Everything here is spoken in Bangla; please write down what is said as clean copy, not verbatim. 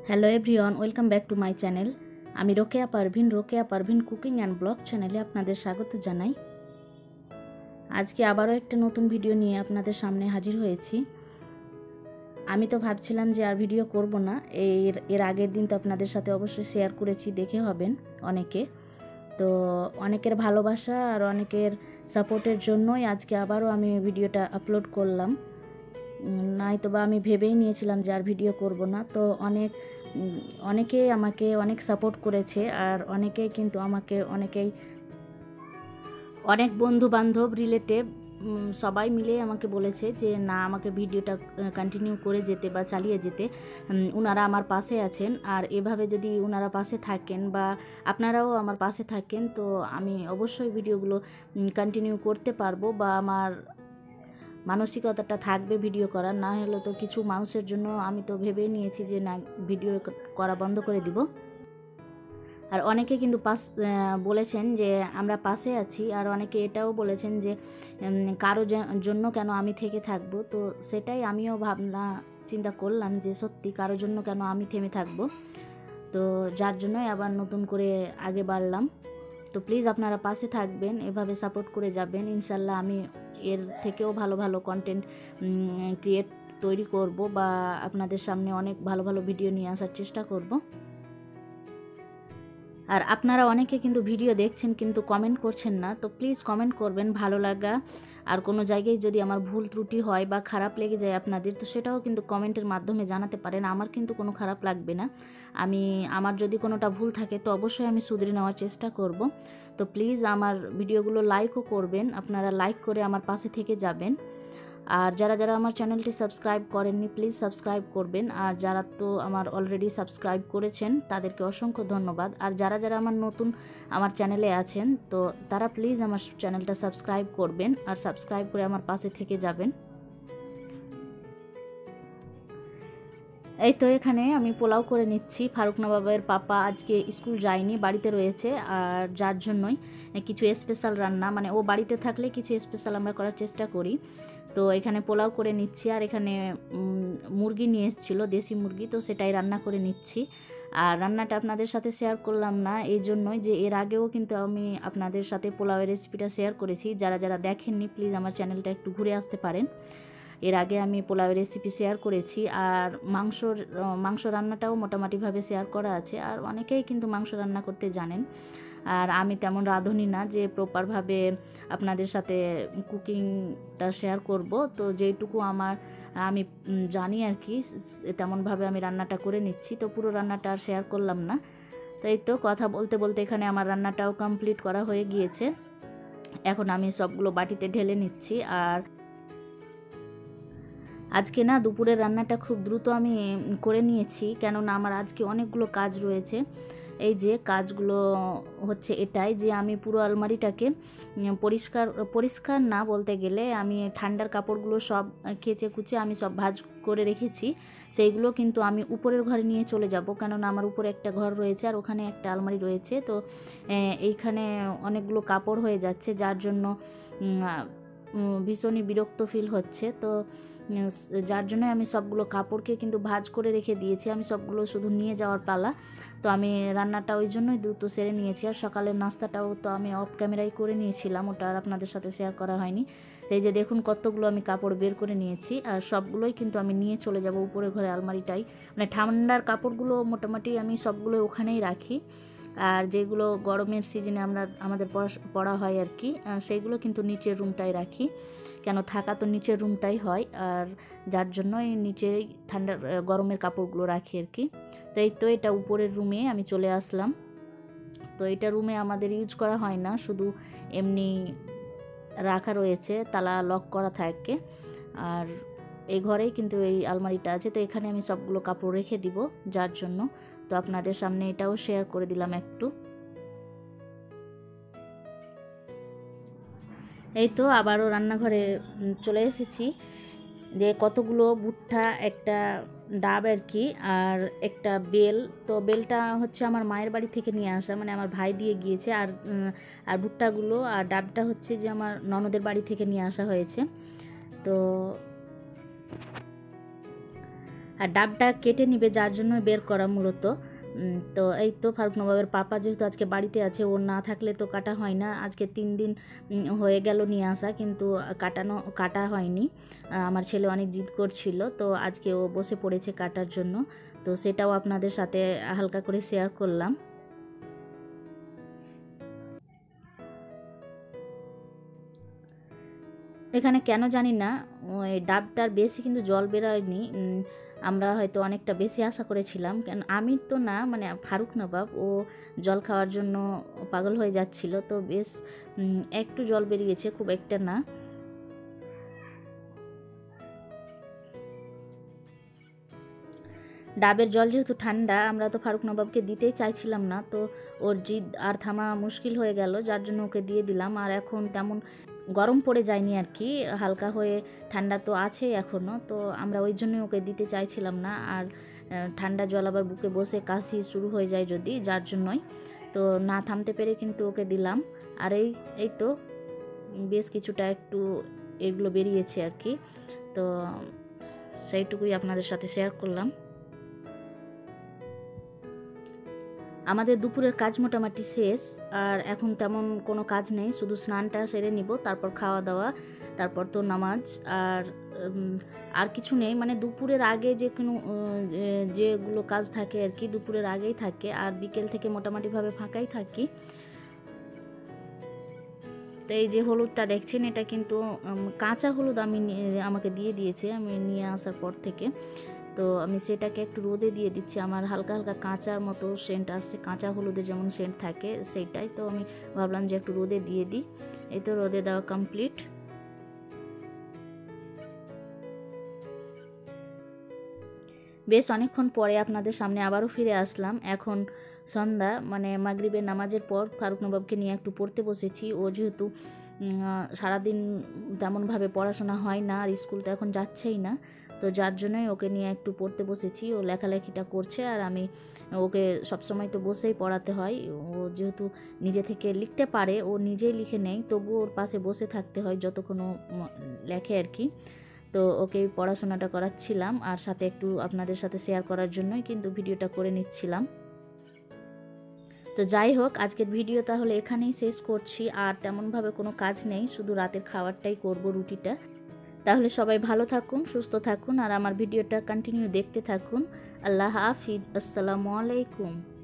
Hello everyone, welcome back to my channel. আমি Rokeya Parvin cooking and blog চ্যানেলে আপনাদের স্বাগত জানাই। আজকে আবারও একটা নতুন ভিডিও নিয়ে আপনাদের সামনে হাজির হয়েছি। আমি তো ভাবছিলাম যে আর ভিডিও করব না, এর আগের দিন তো আপনাদের সাথে অবশ্যই শেয়ার করেছি, দেখে হবেন অনেকে। তো অনেকের ভালোবাসা আর অনেকের সাপোর্টের জন্যই আজকে আবারও আমি ভিডিওটা আপলোড করলাম। নয়তো বা আমি ভেবেই নিয়েছিলাম যে আর ভিডিও করব না। তো অনেকেই আমাকে অনেক সাপোর্ট করেছে, আর অনেকেই কিন্তু আমাকে অনেক বন্ধু বান্ধব রিলেটিভ সবাই মিলে আমাকে বলেছে যে না, আমাকে ভিডিওটা কন্টিনিউ করে যেতে বা চালিয়ে যেতে। ওনারা আমার পাশে আছেন, আর এভাবে যদি ওনারা পাশে থাকেন বা আপনারাও আমার পাশে থাকেন তো আমি অবশ্যই ভিডিওগুলো কন্টিনিউ করতে পারবো, বা আমার মানসিকতাটা থাকবে ভিডিও করার। না হলে তো কিছু মানুষের জন্য আমি তো ভেবেই নিয়েছি যে না, ভিডিও করা বন্ধ করে দিব। আর অনেকে কিন্তু বলেছেন যে আমরা পাশে আছি, আর অনেকে এটাও বলেছেন যে কারো জন্য কেন আমি থেকে থাকবো। তো সেটাই আমিও ভাবনা চিন্তা করলাম যে সত্যি কারোর জন্য কেন আমি থেমে থাকবো। তো যার জন্যই আবার নতুন করে আগে বাড়লাম। তো প্লিজ আপনারা পাশে থাকবেন, এভাবে সাপোর্ট করে যাবেন। ইনশাল্লাহ আমি এর থেকেও ভালো ভালো কন্টেন্ট তৈরি করব, বা আপনাদের সামনে অনেক ভালো ভালো ভিডিও নিয়ে আসার চেষ্টা করব। আর আপনারা অনেকে কিন্তু ভিডিও দেখছেন কিন্তু কমেন্ট করছেন না, তো প্লিজ কমেন্ট করবেন ভালো লাগা। আর কোনো জায়গায় যদি আমার ভুল ত্রুটি হয় বা খারাপ লেগে যায় আপনাদের, তো সেটাও কিন্তু কমেন্টের মাধ্যমে জানাতে পারেন। আমার কিন্তু কোনো খারাপ লাগবে না। আমার যদি কোনোটা ভুল থাকে তো অবশ্যই আমি শুধরে নেওয়ার চেষ্টা করব। তো প্লিজ আমার ভিডিওগুলো লাইকও করবেন, আপনারা লাইক করে আমার পাশে থেকে যাবেন। আর যারা যারা আমার চ্যানেলটি সাবস্ক্রাইব করেননি প্লিজ সাবস্ক্রাইব করবেন, আর যারা তো আমার অলরেডি সাবস্ক্রাইব করেছেন তাদেরকে অসংখ্য ধন্যবাদ। আর যারা যারা আমার নতুন আমার চ্যানেলে আছেন তো তারা প্লিজ আমার চ্যানেলটা সাবস্ক্রাইব করবেন, আর সাবস্ক্রাইব করে আমার পাশে থেকে যাবেন। এই তো এখানে আমি পোলাও করে নিচ্ছি। ফারুক নবাবের পাপা আজকে স্কুল যায়নি, বাড়িতে রয়েছে, আর যার জন্যই কিছু স্পেশাল রান্না, মানে ও বাড়িতে থাকলে কিছু স্পেশাল আমরা করার চেষ্টা করি। তো এখানে পোলাও করে নিচ্ছি, আর এখানে মুরগি নিয়ে এসেছিলো, দেশি মুরগি, তো সেটাই রান্না করে নিচ্ছি। আর রান্নাটা আপনাদের সাথে শেয়ার করলাম না এই জন্যই যে এর আগেও কিন্তু আমি আপনাদের সাথে পোলাওয়ের রেসিপিটা শেয়ার করেছি। যারা যারা দেখেননি প্লিজ আমার চ্যানেলটা একটু ঘুরে আসতে পারেন। এর আগে আমি পোলাওয়ের রেসিপি শেয়ার করেছি, আর মাংস রান্নাটাও মোটামুটিভাবে শেয়ার করা আছে। আর অনেকেই কিন্তু মাংস রান্না করতে জানেন, আর আমি তেমন রাঁধুনি না যে প্রপারভাবে আপনাদের সাথে কুকিংটা শেয়ার করব। তো যেইটুকু আমি জানি আর কি, তেমনভাবে আমি রান্নাটা করে নিচ্ছি। তো পুরো রান্নাটা আর শেয়ার করলাম না। তো এই তো কথা বলতে বলতে এখানে আমার রান্নাটাও কমপ্লিট করা হয়ে গিয়েছে। এখন আমি সবগুলো বাটিতে ঢেলে নিচ্ছি। আর আজকে না দুপুরের রান্নাটা খুব দ্রুত আমি করে নিয়েছি, কেননা আমার আজকে অনেকগুলো কাজ রয়েছে। এই যে কাজগুলো হচ্ছে এটাই যে আমি পুরো আলমারিটাকে পরিষ্কার না বলতে গেলে, আমি ঠান্ডার কাপড়গুলো সব কেচে কুচে আমি সব ভাঁজ করে রেখেছি। সেইগুলো কিন্তু আমি উপরের ঘরে নিয়ে চলে যাব, কেননা আমার উপরে একটা ঘর রয়েছে আর ওখানে একটা আলমারি রয়েছে। তো এইখানে অনেকগুলো কাপড় হয়ে যাচ্ছে, যার জন্য ভীষণই বিরক্ত ফিল হচ্ছে। তো যার জন্য আমি সবগুলো কাপড়কে কিন্তু ভাঁজ করে রেখে দিয়েছি, আমি সবগুলো শুধু নিয়ে যাওয়ার পালা। তো আমি রান্নাটা ওই জন্যই দ্রুত সেরে নিয়েছি। আর সকালের নাস্তাটাও তো আমি অফ ক্যামেরায় করে নিয়েছিলাম, ওটা আর আপনাদের সাথে শেয়ার করা হয়নি। তো এই যে দেখুন কতগুলো আমি কাপড় বের করে নিয়েছি, আর সবগুলোই কিন্তু আমি নিয়ে চলে যাব উপরে ঘরে আলমারিটাই। মানে ঠান্ডার কাপড়গুলো মোটামুটি আমি সবগুলো ওখানেই রাখি, আর যেগুলো গরমের সিজনে আমাদের পরা হয় আর কি, সেইগুলো কিন্তু নিচের রুমটাই রাখি, কেন থাকা তো নিচের রুমটাই হয়। আর যার জন্যই নিচেই গরমের কাপড়গুলো রাখি আর কি। তো এই তো এটা উপরের রুমে আমি চলে আসলাম। তো এটা রুমে আমাদের ইউজ করা হয় না, শুধু এমনি রাখা রয়েছে, তালা লক করা থাকে। আর এই ঘরেই কিন্তু এই আলমারিটা আছে, তো এখানে আমি সবগুলো কাপড় রেখে দিব, যার জন্য তো আপনাদের সামনে এটাও শেয়ার করে দিলাম একটু। এই তো আবারও রান্নাঘরে চলে এসেছি। যে কতগুলো ভুট্টা, একটা ডাব আর কি, আর একটা বেল। তো বেলটা হচ্ছে আমার মায়ের বাড়ি থেকে নিয়ে আসা, মানে আমার ভাই দিয়ে গিয়েছে। আর ভুট্টাগুলো আর ডাবটা হচ্ছে যে আমার ননদের বাড়ি থেকে নিয়ে আসা হয়েছে। তো আর ডাবটা কেটে নিবে, যার জন্য বের করা মূলত। তো এই তো ফারুক নবাবের পাপা যেহেতু আজকে বাড়িতে আছে, ওর না থাকলে তো কাটা হয় না। আজকে 3 দিন হয়ে গেল নিয়ে আসা, কিন্তু কাটা হয়নি। আমার ছেলে অনেক জিদ করছিল, তো আজকে ও বসে পড়েছে কাটার জন্য। তো সেটাও আপনাদের সাথে হালকা করে শেয়ার করলাম। এখানে কেন জানি না ওই ডাবটার বেশি কিন্তু জল বেরোয়নি। আমরা হয়তো অনেকটা বেশি আশা করেছিলাম, কেন আমি তো না, মানে ফারুক নবাব ও জল খাওয়ার জন্য পাগল হয়ে যাচ্ছিল, তো বেশ একটু জল বেরিয়েছে, খুব একটা না। ডাবের জল যেহেতু ঠান্ডা, আমরা তো ফারুক নবাবকে দিতেই চাইছিলাম না, তো ওর জিদ আর থামা মুশকিল হয়ে গেল, যার জন্য ওকে দিয়ে দিলাম। আর এখন তেমন গরম পড়ে যায়নি আর কি, হালকা হয়ে ঠান্ডা তো আছে এখনও, তো আমরা ওই জন্যই ওকে দিতে চাইছিলাম না। আর ঠান্ডা জল আবার বুকে বসে কাশি শুরু হয়ে যায় যদি, যার জন্যই তো না থামতে পেরে কিন্তু ওকে দিলাম। আর এই তো বেশ কিছুটা একটু এগুলো বেরিয়েছে আর কি, তো সেইটুকুই আপনাদের সাথে শেয়ার করলাম। আমাদের দুপুরের কাজ মোটামুটি শেষ, আর এখন তেমন কোনো কাজ নেই, শুধু স্নানটা সেরে নিব, তারপর খাওয়া দাওয়া, তারপর তো নামাজ। আর কিছু নেই, মানে দুপুরের আগে যে কোনো যেগুলো কাজ থাকে আর কি দুপুরের আগেই থাকে, আর বিকেল থেকে মোটামুটিভাবে ফাঁকাই থাকি। তো এই যে হলুদটা দেখছেন, এটা কিন্তু কাঁচা হলুদ আমাকে দিয়ে দিয়েছে আমি নিয়ে আসার পর থেকে। তো আমি সেটাকে একটু রোদে দিয়ে দিচ্ছি, আমার হালকা হালকা কাঁচার মতো সেন্ট আসছে, কাঁচা হলুদের যেমন সেন্ট থাকে সেইটাই, তো আমি ভাবলাম যে একটু রোদে দিয়ে দিই। এই তো রোদে দেওয়া কমপ্লিট। বেশ অনেকক্ষণ পরে আপনাদের সামনে আবারও ফিরে আসলাম। এখন সন্ধ্যা, মানে মাগরিবের নামাজের পর ফারুক নবাবকে নিয়ে একটু পড়তে বসেছি। ও যেহেতু সারাদিন তেমনভাবে পড়াশোনা হয় না, আর স্কুল তো এখন যাচ্ছেই না, তো যার জন্যই ওকে নিয়ে একটু পড়তে বসেছি। ও লেখালেখিটা করছে, আর আমি ওকে সবসময় তো বসেই পড়াতে হয়। ও যেহেতু নিজে থেকে লিখতে পারে, ও নিজেই লিখে নেয়, তবুও ওর পাশে বসে থাকতে হয় যতক্ষণ ও লেখে আর কি। তো ওকে পড়াশোনাটা করাচ্ছিলাম, আর সাথে একটু আপনাদের সাথে শেয়ার করার জন্যই কিন্তু ভিডিওটা করে নিচ্ছিলাম। তো যাই হোক, আজকের ভিডিও তাহলে এখানেই শেষ করছি। আর তেমনভাবে কোনো কাজ নেই, শুধু রাতের খাবারটাই করব, রুটিটা। তাহলে সবাই ভালো থাকুন, সুস্থ থাকুন, আর আমার ভিডিওটা কন্টিনিউ দেখতে থাকুন। আল্লাহ হাফিজ, আসসালামু আলাইকুম।